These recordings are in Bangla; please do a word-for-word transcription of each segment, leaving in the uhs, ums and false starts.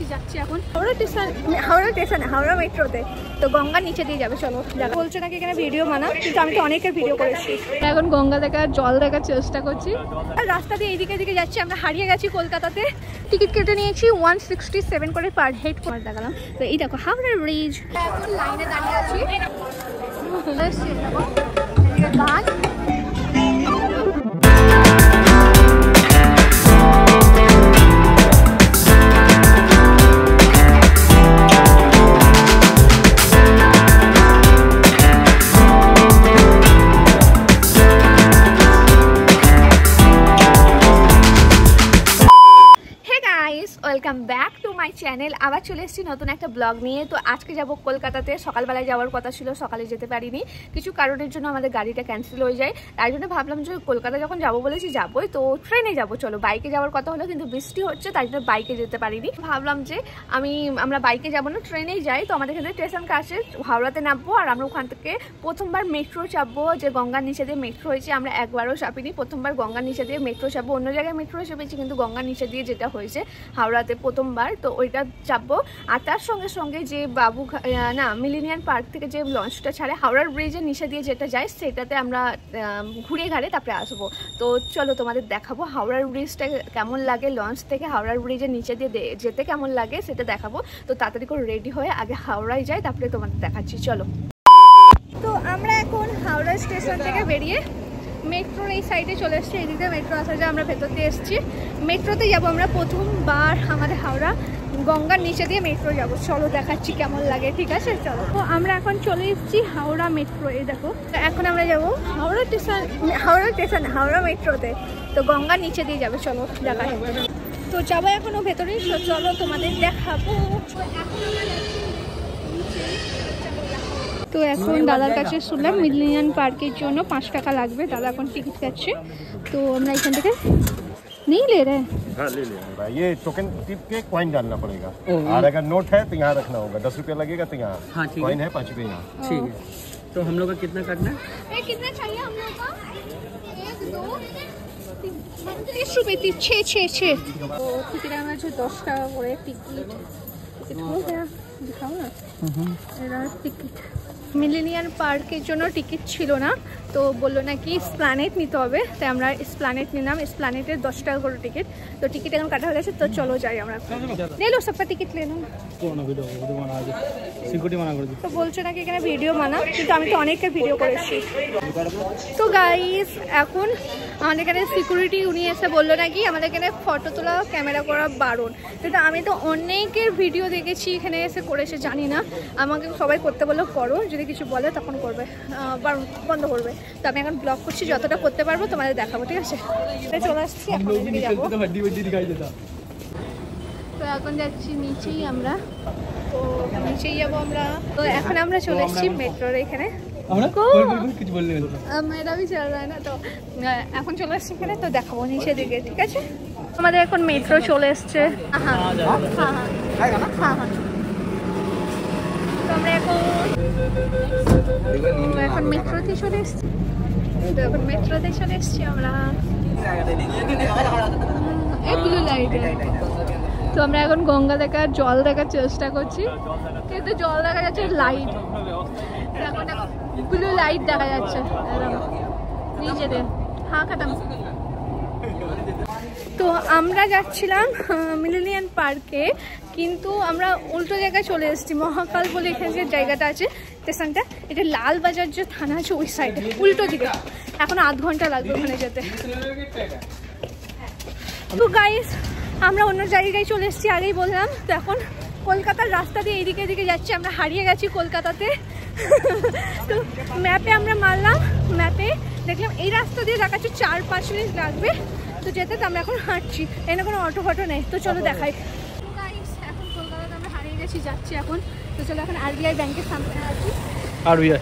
যাচ্ছি এখন হাওড়া স্টেশন, হাওড়া স্টেশন হাওড়া মেট্রোতে। তো গঙ্গার নিচে দিয়ে যাবে, চলো। বলছে নাকি এখানে ভিডিও বানা, কিন্তু আমি তো অনেকের ভিডিও করেছি। এখন গঙ্গা দেখার জল দেখার চেষ্টা করছি। আর রাস্তা দিয়ে এইদিকে দিকে যাচ্ছি, আমরা হারিয়ে গেছি কলকাতাতে। টিকিট কেটে নিয়েছি ওয়ান সিক্সটি সেভেন করে পার হেড করে দেখালাম। তো এই দেখো হাওড়া ব্রিজ, এখন লাইনে দাঁড়িয়ে আছি। গান welcome back to my channel. আবার চলে এসেছি নতুন একটা ব্লগ নিয়ে। তো আজকে যাব কলকাতাতে। সকালবেলায় যাওয়ার কথা ছিল, সকালে যেতে পারিনি, কিছু কারণের জন্য আমাদের গাড়িটা ক্যান্সেল হয়ে যায়। তাই জন্য ভাবলাম যে কলকাতা যখন যাবো বলেছি যাবোই, তো ট্রেনে যাবো। চলো, বাইকে যাওয়ার কথা হলো, কিন্তু বৃষ্টি হচ্ছে, তাই জন্য বাইকে যেতে পারিনি। ভাবলাম যে আমি আমরা বাইকে যাবো না, ট্রেনেই যাই। তো আমাদের এখানে স্টেশন কাছে, হাওড়াতে নামবো, আর আমরা ওখান থেকে প্রথমবার মেট্রো চাপবো। যে গঙ্গার নিচে দিয়ে মেট্রো হয়েছে, আমরা একবারও চাপিনি, প্রথমবার গঙ্গার নিচে দিয়ে মেট্রো চাপবো। অন্য জায়গায় মেট্রো চেপেছি, কিন্তু গঙ্গার নিচে দিয়ে যেটা হয়েছে হাওড়াতে প্রথমবার, তো ওইটা চাপবো। আর তার সঙ্গে সঙ্গে যে বাবু না মিলেনিয়াম পার্ক থেকে যে লঞ্চটা ছাড়ে হাওড়ার ব্রিজের নিচে দিয়ে যেটা যায়, সেটাতে আমরা ঘুরে ঘাড়ে তারপরে আসবো। তো চলো তোমাদের দেখাবো হাওড়ার ব্রিজটা কেমন লাগে, লঞ্চ থেকে হাওড়ার ব্রিজের নিচে দিয়ে যেতে কেমন লাগে সেটা দেখাবো। তো তাড়াতাড়ি করে রেডি হয়ে আগে হাওড়ায় যাই, তারপরে তোমাদের দেখাচ্ছি, চলো। তো আমরা এখন হাওড়া স্টেশন থেকে বেরিয়ে মেট্রোর এই সাইডে চলে এসেছি। এদিকে মেট্রো আসা যায়, আমরা ভেতর দিয়ে এসেছি। মেট্রোতে যাবো আমরা প্রথমবার আমাদের হাওড়া, গঙ্গার নিচে দিয়ে মেট্রো যাবো। চলো দেখাচ্ছি কেমন লাগে, ঠিক আছে চলো। তো আমরা এখন চলে এসেছি হাওড়া মেট্রো, এই দেখো। এখন আমরা যাবো হাওড়া স্টেশন, হাওড়া স্টেশন হাওড়া মেট্রোতে। তো গঙ্গার নিচে দিয়ে যাবে, চলো দেখাই। তো যাবো এখনো ভেতরে, চলো তোমাদের দেখাবো। তো এখন দাদার কাছে শুনলাম মিলেনিয়াম পার্কের জন্য পাঁচ টাকা লাগবে। দাদা এখন টিকিট কাটছে। তো আমরা এখান থেকে नहीं ले रहे हैं। हाँ ले लेंगे भाई, ये टोकन टिप के कॉइन डालना पड़ेगा, और अगर नोट है तो यहाँ रखना होगा। दस रुपया लगेगा तो यहाँ, हाँ, कॉइन है पाँच रुपये यहाँ। ठीक है, तो हम लोग का कितना काटना है? कितना चाहिए हम लोग का? एक दो तीस रुपये, तीस छः छः छः। तो टिकट आना जो दस टाका করে টিকিট। টিকিট हो गया, दिखाओ ना। এরা টিকিট মিলেনিয়াম পার্কের জন্য টিকিট ছিল না, তো বললো নাকি স্প্ল্যানেট নিতে হবে। তাই আমরা স্প্ল্যানেট নিলাম, স্প্ল্যানেটের দশ টাকা করে টিকিট। তো টিকিট এখন কাটা হয়ে গেছে, তো চলো যাই আমরা। লে লো সবটা টিকিট লে লো। তো বলছো নাকি এখানে ভিডিও বানা, কিন্তু আমি তো অনেকের ভিডিও করেছি। তো গাইস এখন আমাদের এখানে সিকিউরিটি উনি এসে বললো নাকি আমাদের এখানে ফটো তোলা ক্যামেরা করা বারণ। কিন্তু আমি তো অনেকের ভিডিও দেখেছি এখানে এসে করেছে, জানি না, আমাকে সবাই করতে বললো করো, যদি কিছু বলে তখন করবে, বারণ বন্ধ করবে। তো আমি এখন ব্লগ করছি, যতটা করতে পারবো তোমাদের দেখাবো, ঠিক আছে। চলে আসছি, এখন যাবো। তো এখন যাচ্ছি নিচেই আমরা, তো নিচেই যাবো আমরা। তো এখন আমরা চলে এসেছি মেট্রোর এখানে, মেয়েরা भी चल रहा है ना। তো এখন চলে এসেছি এখানে, তো দেখাবো নিচে দিকে, ঠিক আছে। আমাদের এখন মেট্রো চলে এসছে। হ্যাঁ হ্যাঁ হ্যাঁ হ্যাঁ। তো আমরা এখন এখন মেট্রোতে চলে এসেছি। তো এখন মেট্রোতে চলে এসেছি আমরা। এই ব্লু লাইট, তো আমরা এখন গঙ্গা দেখার জল দেখার চেষ্টা করছি, কিন্তু জল দেখা যাচ্ছে লাইট, এখন ব্লু লাইট দেখা যাচ্ছে নিচেতে। হ্যাঁ খাতাম। তো আমরা যাচ্ছিলাম মিলেনিয়াম পার্কে, কিন্তু আমরা উল্টো জায়গায় চলে এসেছি। মহাকাল বলে এখানে যে জায়গাটা আছে স্টেশনটা, এটা লালবাজার যে থানা আছে ওই সাইডে, উল্টো দিকে। এখন আধ ঘন্টা লাগবে ওখানে যেতে। তো গাইস আমরা অন্য জায়গায় চলে এসেছি, আগেই বললাম। তো এখন কলকাতার রাস্তা দিয়ে এইদিকে এদিকে যাচ্ছি, আমরা হারিয়ে গেছি কলকাতাতে। তো ম্যাপে আমরা মারলাম, ম্যাপে দেখলাম এই রাস্তা দিয়ে দেখাচ্ছে চার পাঁচ মিনিট লাগবে তো যেতে। তো আমরা এখন হাঁটছি, এখানে কোনো অটো ফটো নেই। তো চলো দেখাই। এখন কলকাতাতে আমরা হারিয়ে গেছি, যাচ্ছি এখন। তো চলো এখন আরবিআই ব্যাংকের সামনে আছি। আরবিআই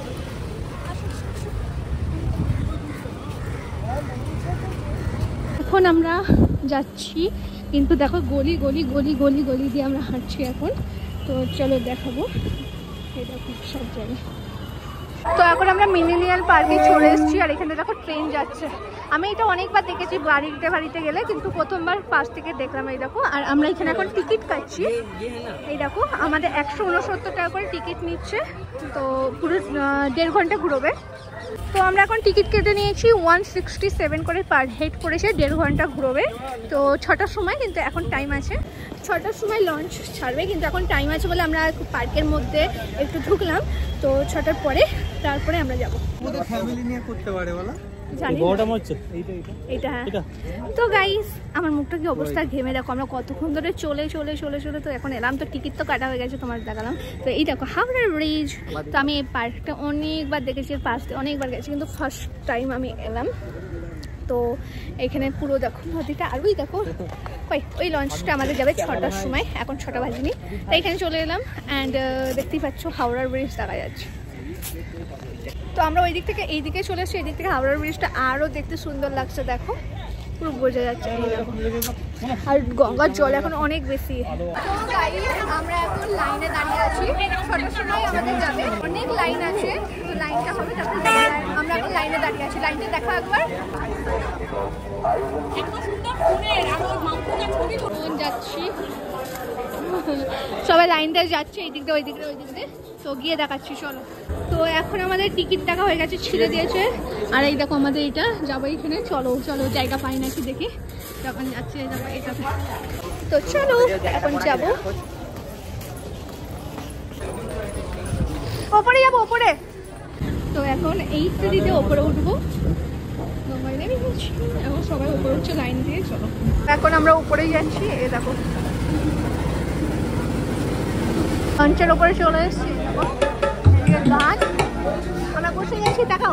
এখন আমরা যাচ্ছি, কিন্তু দেখো গলি গলি গলি গলি গলি দিয়ে আমরা হাঁটছি এখন। তো চলো দেখাবো, এটা খুব সব জায়গায়। তো এখন আমরা মিলেনিয়াল পার্কে চলে এসেছি আর এখানে দেখো ট্রেন যাচ্ছে। আমি এটা অনেকবার দেখেছি বাড়িতে বাড়িতে গেলে, কিন্তু প্রথমবার পাশ থেকে দেখলাম। এই দেখো, আর আমরা এখানে এখন টিকিট কাটছি। এই দেখো আমাদের একশো উনসত্তর টাকা করে টিকিট নিচ্ছে, তো পুরো দেড় ঘন্টা ঘুরবে। তো আমরা এখন টিকিট কেটে নিয়েছি ওয়ান সিক্সটি সেভেন করে পার হেড করেছে, দেড় ঘন্টা ঘুরবে। তো ছটার সময়, কিন্তু এখন টাইম আছে, ছটার সময় লঞ্চ ছাড়বে, কিন্তু এখন টাইম আছে বলে আমরা পার্কের মধ্যে একটু ঢুকলাম। তো ছটার পরে তারপরে আমরা যাবো। ফ্যামিলি নিয়ে করতে পারে বলা এইটা। তো গাইস আমার মুখটা কি অবস্থা, ঘেমে দেখো। আমরা কতক্ষণ ধরে চলে চলে চলে চলে তো এখন এলাম। তো টিকিট তো কাটা হয়ে গেছে, তোমার দেখালাম। তো এই দেখো হাওড়া ব্রিজ। তো আমি এই পার্কটা অনেকবার দেখেছি, পাশ দিয়ে অনেকবার গেছি, কিন্তু ফার্স্ট টাইম আমি এলাম। তো এখানে পুরো দেখো নদীটা। আর ওই দেখো ওই ওই লঞ্চটা আমাদের যাবে ছটার সময়, এখন ছটা বাজেনি। তাই এখানে চলে এলাম অ্যান্ড দেখতেই পাচ্ছ হাওড়ার ব্রিজ দেখা যাচ্ছে। তো আমরা ওই দিক থেকে এই দিকে চলে এসেছি, এই দিক থেকে হাওড়ার ব্রিজটা আরও দেখতে সুন্দর লাগছে, দেখো পুরো বোঝা যাচ্ছে। আর গঙ্গার জল এখন অনেক বেশি। তো গাইস আমরা এখন লাইনে দাঁড়িয়ে আছি, ছটার সময় আমাদের যাবে, অনেক লাইন আছে। তো লাইনটা হবে, তারপর আমরা এখন লাইনে দাঁড়িয়ে আছি। লাইনটা দেখা একবার যাচ্ছি, সবাই লাইনটা যাচ্ছে এই দিক দিয়ে ওই দিক দিয়ে ওই দিক দিয়ে। তো গিয়ে দেখাচ্ছি চলো। তো এখন আমাদের টিকিট দেখা হয়ে গেছে, ছিঁড়ে দিয়েছে। আর এই দেখো আমাদের এটা যাবো এইখানে। চলো চলো জায়গা পাই নাকি দেখি, যখন যাচ্ছে যাবো এটাতে। তো চলো এখন যাবো, ওপরে যাবো ওপরে। তো এখন এই সিঁড়িতে ওপরে উঠবো, এখন সবাই উপরে উঠছে লাইন দিয়ে। চলো এখন আমরা উপরেই যাচ্ছি। এই দেখো লঞ্চের ওপরে চলে এসেছি, গাছ আমরা বসে গেছি, দেখাও।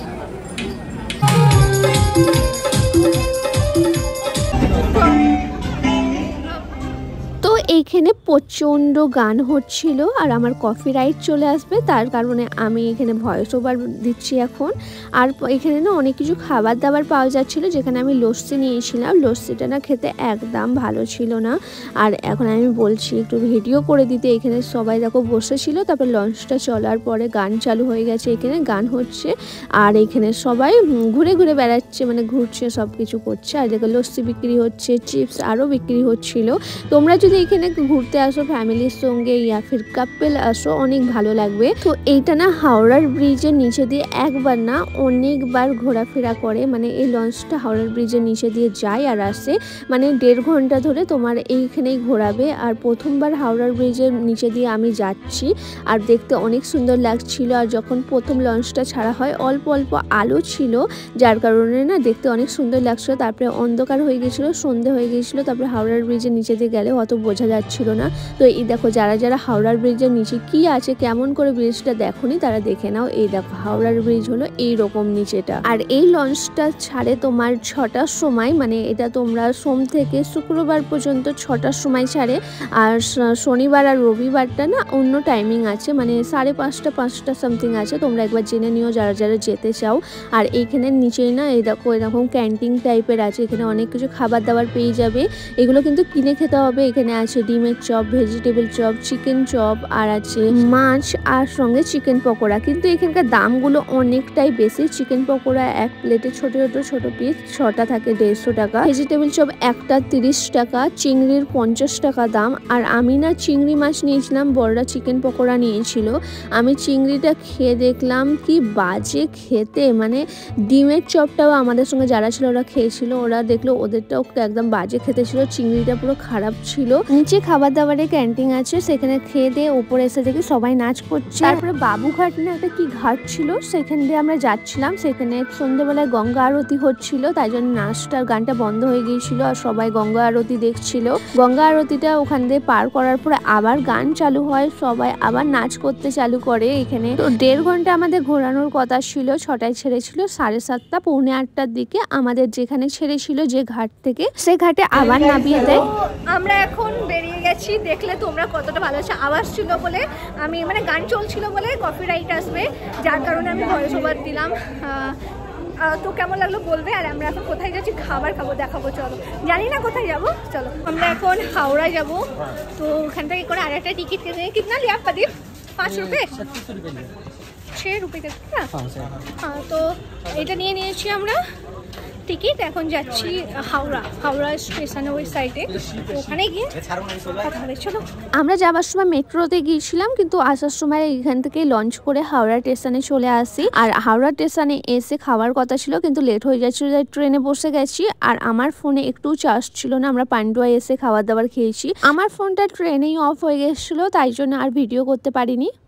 তো এইখানে প্রচণ্ড গান হচ্ছিল আর আমার কপিরাইট চলে আসবে, তার কারণে আমি এখানে ভয়েস ওভার দিচ্ছি এখন। আর এখানে না অনেক কিছু খাবার দাবার পাওয়া যাচ্ছিল, যেখানে আমি লস্যি নিয়েছিলাম। লস্যিটা না খেতে একদম ভালো ছিল না। আর এখন আমি বলছি একটু ভিডিও করে দিতে। এখানে সবাই দেখো বসেছিল, তারপর লঞ্চটা চলার পরে গান চালু হয়ে গেছে, এখানে গান হচ্ছে। আর এখানে সবাই ঘুরে ঘুরে বেড়াচ্ছে, মানে ঘুরছে, সব কিছু করছে। আর দেখো লস্যি বিক্রি হচ্ছে, চিপস আরও বিক্রি হচ্ছিল। তোমরা যদি এখানে ঘুরতে আসো ফ্যামিলির সঙ্গে ইয়া ফির কাপল আসো, অনেক ভালো লাগবে। তো এইটা না হাওড়ার ব্রিজের নিচে দিয়ে একবার না অনেকবার ঘোরাফেরা করে, মানে এই লঞ্চটা হাওড়ার ব্রিজের নিচে দিয়ে যায় আর আসে, মানে দেড় ঘন্টা ধরে তোমার এইখানেই ঘোরাবে। আর প্রথমবার হাওড়ার ব্রিজের নিচে দিয়ে আমি যাচ্ছি, আর দেখতে অনেক সুন্দর লাগছিল। আর যখন প্রথম লঞ্চটা ছাড়া হয় অল্প অল্প আলো ছিল, যার কারণে না দেখতে অনেক সুন্দর লাগছিল। তারপরে অন্ধকার হয়ে গেছিলো, সন্ধে হয়ে গেছিলো, তারপরে হাওড়ার ব্রিজের নিচে দিয়ে গেলে অত বোঝা যাচ্ছিল না। তো এই দেখো যারা যারা হাওড়ার ব্রিজের নিচে কি আছে, কেমন করে ব্রিজটা দেখোনি, তারা দেখে নাও। এই দেখো হাওড়ার ব্রিজ হলো এইরকম নিচেটা। আর এই লঞ্চটা ছাড়ে তোমার ছটার সময়, মানে এটা তোমরা সোম থেকে শুক্রবার পর্যন্ত ছটার সময় ছাড়ে। আর শনিবার আর রবিবারটা না অন্য টাইমিং আছে, মানে সাড়ে পাঁচটা পাঁচটা সামথিং আছে। তোমরা একবার জেনে নিও যারা যারা যেতে চাও। আর এইখানে নিচেই না এই দেখো এরকম ক্যান্টিন টাইপের আছে, এখানে অনেক কিছু খাবার দাবার পেয়ে যাবে। এগুলো কিন্তু কিনে খেতে হবে। এখানে আছে ডিমের chop, vegetable chop, chicken chop, আর আছে মাছ, আর সঙ্গে চিকেন পকোড়া। কিন্তু এখানকার দামগুলো অনেকটাই বেশি। চিকেন পকোড়া এক প্লেটে ছোট ছোট ছোট পিস ছটা থাকে দেড়শো টাকা, ভেজিটেবল চপ একটা তিরিশ টাকা, চিংড়ির পঞ্চাশ টাকা দাম। আর আমি না চিংড়ি মাছ নিয়েছিলাম, বড়রা চিকেন পকোড়া নিয়েছিল। আমি চিংড়িটা খেয়ে দেখলাম কি বাজে খেতে, মানে ডিমের চপটাও আমাদের সঙ্গে যারা ছিল ওরা খেয়েছিল, ওরা দেখলো ওদেরটাও একদম বাজে খেতে ছিল, চিংড়িটা পুরো খারাপ ছিল। নিচে খাবার দাবারের ক্যান্টিন আছে, সেখানে খেয়ে দিয়ে উপরে এসে দেখি সবাই নাচ করছে। তারপরে বাবুঘাট না একটা কি ঘাট ছিল, সেখান দিয়ে আমরা যাচ্ছিলাম। সেখানে সন্ধ্যেবেলায় গঙ্গা আরতি হচ্ছিল, তাই জন্য নাচটার গানটা বন্ধ হয়ে গিয়েছিল আর সবাই গঙ্গা আরতি দেখছিল। গঙ্গা আরতিটা ওখান দিয়ে পার করার পরে আবার গান চালু হয়, সবাই আবার নাচ করতে চালু করে। এখানে তো দেড় ঘন্টা আমাদের ঘোরানোর কথা ছিল, ছটায় ছেড়েছিল, সাড়ে সাতটা পৌনে আটটার দিকে আমাদের যেখানে ছেড়েছিল যে ঘাট থেকে, সে ঘাটে আবার নামিয়ে দেয়। আমরা এখন বেরিয়ে গেছি, দেখলে তোমরা কতটা ভালো আছে। আওয়াজ ছিল বলে আমি, মানে গান চলছিল বলে কপিরাইট আসবে, যার কারণে আমি ভয়েস ওভার দিলাম। তো কেমন লাগলো বলবে। আর আমরা এখন কোথায় যাচ্ছি, খাবার খাবো, দেখাবো। চলো, জানি না কোথায় যাবো। চলো আমরা এখন হাওড়া যাব। তো ওখান থেকে করে আর একটা টিকিট কিনে, কিतना लिया प्रदीप? पाँच रुपये হচ্ছে রুপে কার্ড না? হ্যাঁ, তো এটা নিয়ে নিয়েছি আমরা টিকিট। এখন যাচ্ছি হাওড়া হাওড়া স্টেশনে ওই সাইডে, ওখানে গিয়ে কথা হবে। চলো, আমরা যাবার সময় মেট্রোতে গিয়েছিলাম, কিন্তু আসার সময় এখান থেকে লঞ্চ করে হাওড়া স্টেশনে চলে আসি। আর হাওড়া স্টেশনে এসে খাওয়ার কথা ছিল, কিন্তু লেট হয়ে যাচ্ছিল, তাই ট্রেনে বসে গেছি। আর আমার ফোনে একটু চার্জ ছিল না, আমরা পান্ডুয়া এসে খাবার দাবার খেয়েছি। আমার ফোনটা ট্রেনেই অফ হয়ে গেছিলো, তাই জন্য আর ভিডিও করতে পারিনি।